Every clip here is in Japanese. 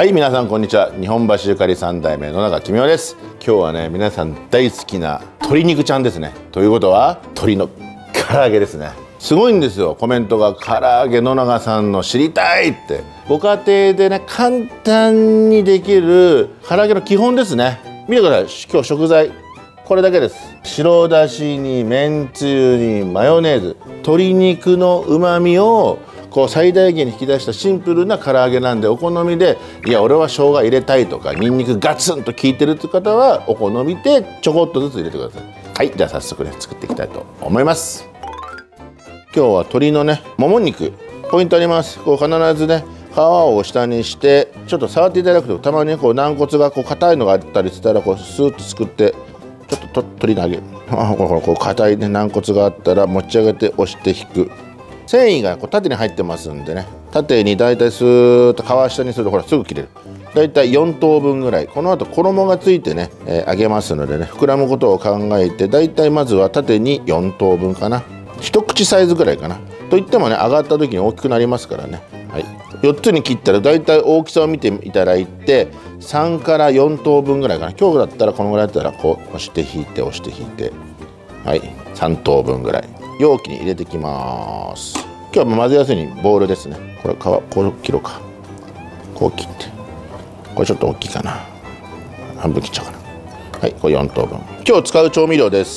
はい、皆さんこんにちは。日本橋ゆかり3代目野中君雄です。今日はね、皆さん大好きな鶏肉ちゃんですね。ということは鶏の唐揚げですね。すごいんですよ、コメントが唐揚げ野中さんの知りたいって。ご家庭でね、簡単にできる唐揚げの基本ですね。見てください。今日食材これだけです。白だしにめんつゆにマヨネーズ、鶏肉の旨味をこう最大限に引き出したシンプルな唐揚げなんで、お好みでいや俺は生姜入れたいとかニンニクガツンと効いてるって方はお好みでちょこっとずつ入れてください。はい、じゃあ早速ね作っていきたいと思います。今日は鶏のねもも肉ポイントあります。こう必ずね皮を下にしてちょっと触っていただくと、たまにこう軟骨がこう硬いのがあったりしたらこうスーッとすくってちょっと取り上げる。こう硬いね軟骨があったら持ち上げて押して引く。繊維がこう縦に入ってますんでね、縦にだいたいスーッと皮下にするとほらすぐ切れる。だいたい4等分ぐらい。この後衣がついてね、揚げますのでね、膨らむことを考えてだいたいまずは縦に4等分かな、一口サイズぐらいかな。といってもね上がった時に大きくなりますからね。はい、4つに切ったらだいたい大きさを見ていただいて3から4等分ぐらいかな。今日だったらこのぐらいだったらこう押して引いて押して引いて、はい、3等分ぐらい容器に入れてきます。今日は混ぜやすいにボウルですね。これ皮こう切ろうか。こう切って、これちょっと大きいかな、半分切っちゃうかな。はい、これ4等分。今日使う調味料です。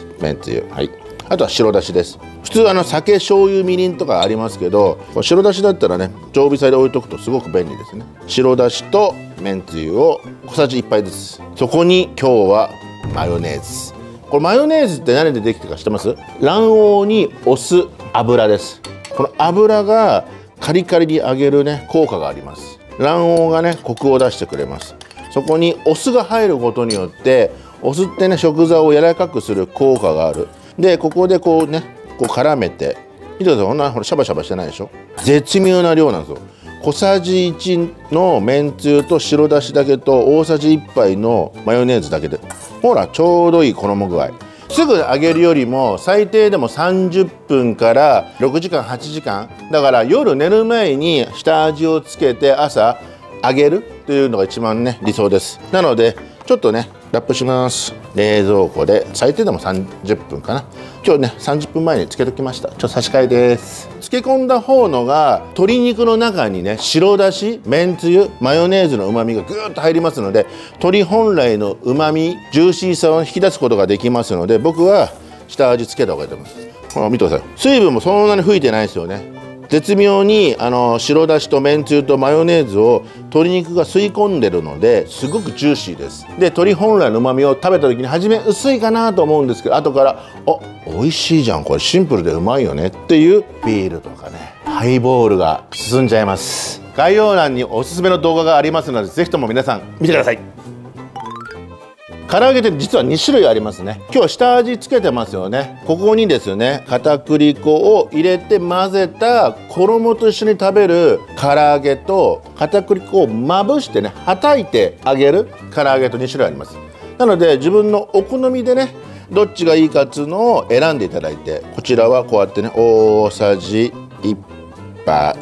めんつゆ、はい、あとは白だしです。普通酒醤油みりんとかありますけど、白だしだったらね常備菜で置いとくとすごく便利ですね。白だしとめんつゆを小さじ1杯ずつ。そこに今日はマヨネーズ。これマヨネーズって何でできてるか知ってます？卵黄にお酢、油です。この油がカリカリに揚げるね効果があります。卵黄がねコクを出してくれます。そこにお酢が入ることによって、お酢ってね食材を柔らかくする効果がある。でここでこうねこう絡めて、見てください。ほんなほらシャバシャバしてないでしょ。絶妙な量なんですよ。小さじ1のめんつゆと白だしだけと大さじ1杯のマヨネーズだけで、ほらちょうどいい衣具合。すぐ揚げるよりも最低でも30分から6時間8時間だから、夜寝る前に下味をつけて朝揚げるというのが一番ね理想です。なのでちょっとねラップします。冷蔵庫で最低でも30分かな。今日ね30分前につけときました。ちょっと差し替えです。漬け込んだ方のが鶏肉の中にね白だし、めんつゆ、マヨネーズの旨味がぐーっと入りますので、鶏本来の旨味、ジューシーさを引き出すことができますので、僕は下味つけた方がいいと思います。ほら見てください。水分もそんなに吹いてないですよね。絶妙に白だしとめんつゆとマヨネーズを鶏肉が吸い込んでるのですごくジューシーです。で鶏本来の旨味を食べた時に初め薄いかなと思うんですけど、後から美味しいじゃん、これシンプルでうまいよねっていうビールとかねハイボールが進んじゃいます。概要欄におすすめの動画がありますので、ぜひとも皆さん見てください。唐揚げって実は2種類ありますね。今日は下味つけてますよね。ここにですね片栗粉を入れて混ぜた衣と一緒に食べる唐揚げと、片栗粉をまぶしてねはたいて揚げる唐揚げと2種類あります。なので自分のお好みでねどっちがいいかっつうのを選んでいただいて、こちらはこうやってね大さじ1杯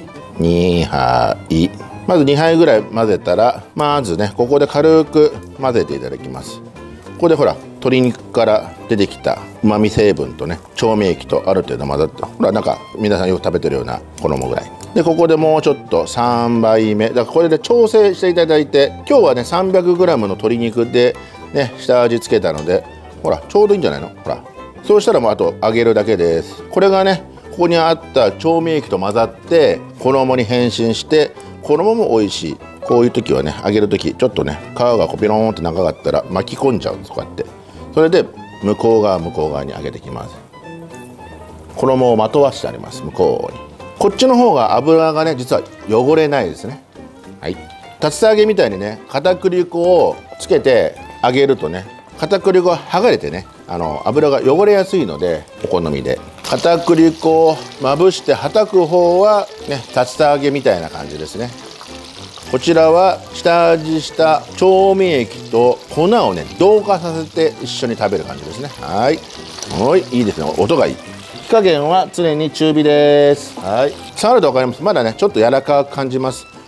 2杯、まず2杯ぐらい混ぜたら、まずねここで軽く混ぜていただきます。ここでほら鶏肉から出てきたうまみ成分とね調味液とある程度混ざって、ほらなんか皆さんよく食べてるような衣ぐらいで、ここでもうちょっと3杯目だからこれで調整していただいて、今日はね 300g の鶏肉でね下味つけたので、ほらちょうどいいんじゃないの。ほらそうしたらもうあと揚げるだけです。これがねここにあった調味液と混ざって衣に変身して、衣も美味しい。こういう時はね揚げる時ちょっとね皮がこうピローンって長かったら巻き込んじゃうんです。こうやって、それで向こう側に揚げていきます。衣をまとわしてあります。向こうにこっちの方が油がね実は汚れないですね。はい、竜田揚げみたいにね片栗粉をつけて揚げるとね片栗粉が剥がれてね油が汚れやすいので、お好みで片栗粉をまぶしてはたく方はね竜田揚げみたいな感じですね。こちらは下味した調味液と粉をね同化させて一緒に食べる感じですね。はい、いいですね。音がいい。火加減は常に中火です。はい、触ると分かります。まだねちょっと柔らかく感じます。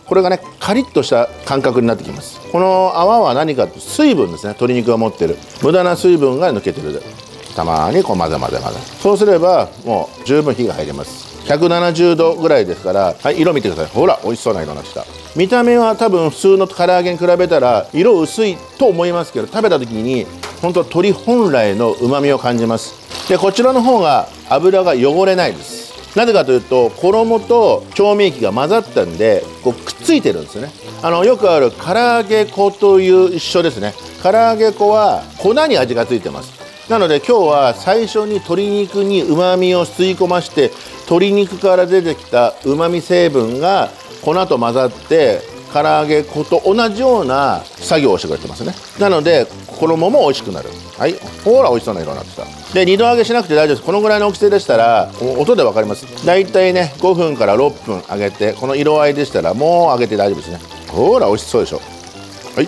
これがねカリッとした感覚になってきます。この泡は何かって水分ですね。鶏肉が持ってる無駄な水分が抜けてる。たまにこう混ぜ混ぜ混ぜ、そうすればもう十分火が入ります。170度ぐらいですから、はい、色見てください。ほら美味しそうな色になってきた。見た目は多分普通の唐揚げに比べたら色薄いと思いますけど、食べた時に本当鶏本来の旨味を感じます。でこちらの方が油が汚れないです。なぜかというと衣と調味液が混ざったんでこうくっついてるんですよね。よくある唐揚げ粉という一緒ですね。唐揚げ粉は粉に味がついてます。なので今日は最初に鶏肉にうまみを吸い込まして、鶏肉から出てきたうまみ成分が粉と混ざって唐揚げ粉と同じような作業をしてくれてますね。なので衣も美味しくなる。はい、ほら美味しそうな色になってきた。で二度揚げしなくて大丈夫です。このぐらいの大きさでしたら音で分かります。だいたいね5分から6分揚げて、この色合いでしたらもう揚げて大丈夫ですね。ほら美味しそうでしょ。はい、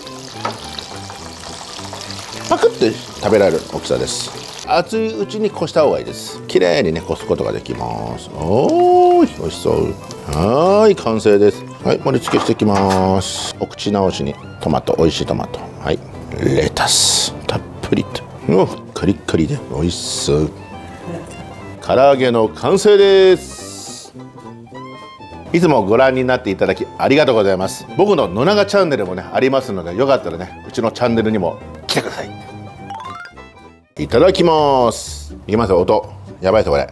パクって食べられる大きさです。熱いうちにこした方がいいです。綺麗にねこすことができます。おーい美味しそう。はい、完成です。はい、盛り付けしていきます。お口直しにトマト、美味しいトマト、はい、レタスたっぷりと、カリッカリで美味しそう。唐揚げの完成です。いつもご覧になっていただきありがとうございます。僕の野永チャンネルもねありますので、よかったらねうちのチャンネルにも来てください。いただきます。いきますよ。音やばいですこれ。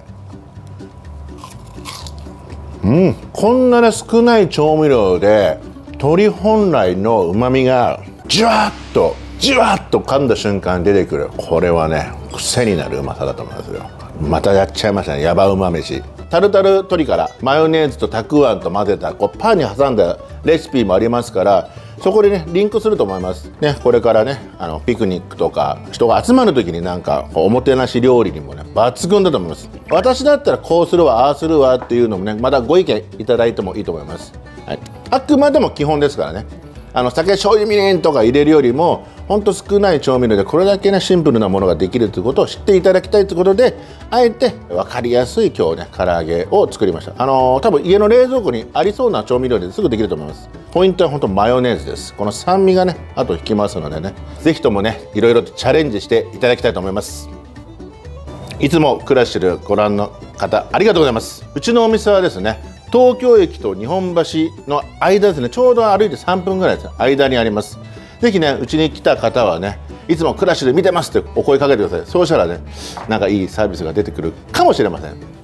こんなに少ない調味料で鶏本来のうまみがじわっと噛んだ瞬間に出てくる。これはね癖になるうまさだと思いますよ。またやっちゃいましたね。ヤバうま飯。タルタル鶏からマヨネーズとたくあんと混ぜたこうパンに挟んだレシピもありますから、そこでねリンクすると思いますね。これからねピクニックとか人が集まる時になんかおもてなし料理にもね抜群だと思います。私だったらこうするわああするわっていうのもねまたご意見いただいてもいいと思います。はい、あくまでも基本ですからね。酒醤油みりんとか入れるよりもほんと少ない調味料でこれだけねシンプルなものができるということを知っていただきたいということで、あえて分かりやすい今日ね唐揚げを作りました。多分家の冷蔵庫にありそうな調味料ですぐできると思います。ポイントは本当マヨネーズです。この酸味がねあと引きますのでね、是非ともねいろいろとチャレンジしていただきたいと思います。いつもクラッシュご覧の方ありがとうございます。うちのお店はですね東京駅と日本橋の間ですね、ちょうど歩いて3分ぐらいです間にあります。ぜひねうちに来た方はねいつもクラッシュで見てますってお声かけてください。そうしたらねなんかいいサービスが出てくるかもしれません。